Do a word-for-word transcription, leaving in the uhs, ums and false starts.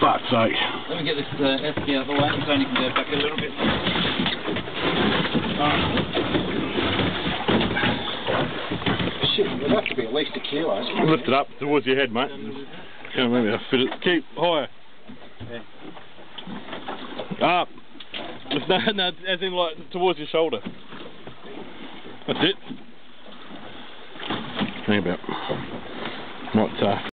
fuck's sake. Let me get this uh, Esky out of the way so you can go back a little bit. Shit, it'd have to be at least a kilo. Lift it up towards your head, mate. Can't remember how to fit it. Keep higher. Yeah. Up. No, no, as in like towards your shoulder. That's it. Think about. Might uh,